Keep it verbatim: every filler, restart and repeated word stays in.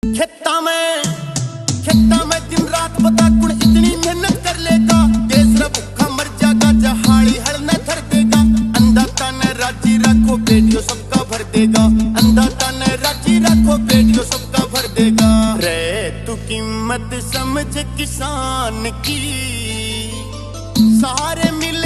खेता में खेता में दिन रात बता कुण इतनी मेहनत कर लेगा, देश रा भूखा मर जाएगा, जहाड़ी हल न धर देगा। अंधा तन राजी रखो बेटियों सबका भर देगा, अंधा तन राजी रखो बेटियों सबका भर देगा। रे तू कीमत समझ किसान की, सहारे मिल